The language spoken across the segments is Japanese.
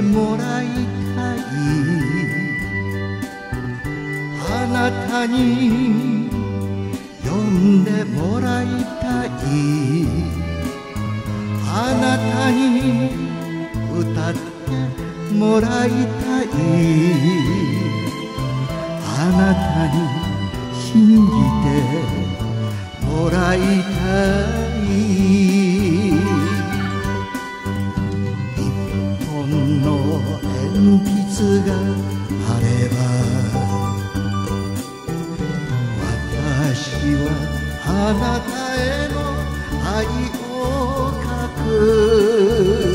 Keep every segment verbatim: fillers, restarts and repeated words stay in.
もらいたい。あなたに呼んでもらいたい。あなたに歌ってもらいたい。あなたに信じてもらいたい。一本の鉛筆があれば私はあなたへの愛を書く。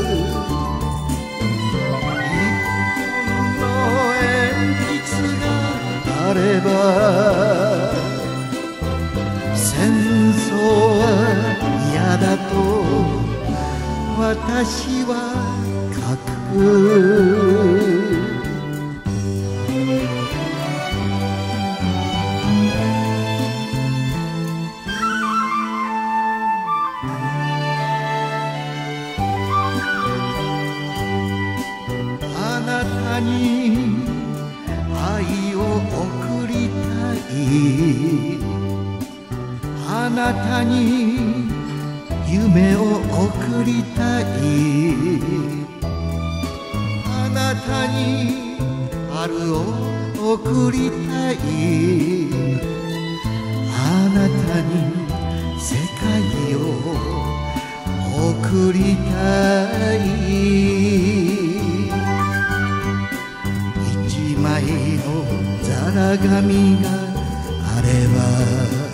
一本の鉛筆があれば戦争は嫌だと私は書く。あなたに愛を送りたい。あなたに夢を送りたい。あなたに春を送りたい。あなたに世界を送りたい。一枚のざら紙があれば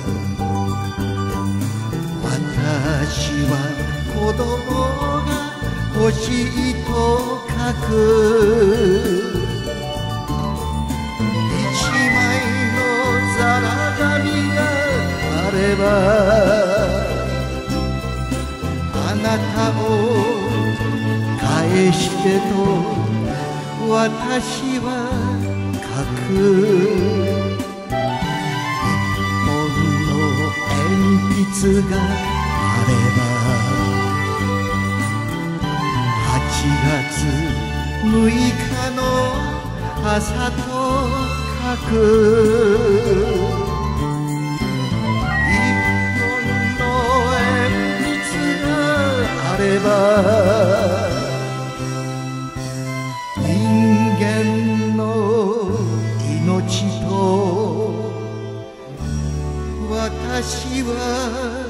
私は子供が欲しいと書く。一枚のざら紙があればあなたを返してと私は書く。一本の鉛筆があればはちがつむいかの朝と書く。一本の鉛筆があれば人間の命と私は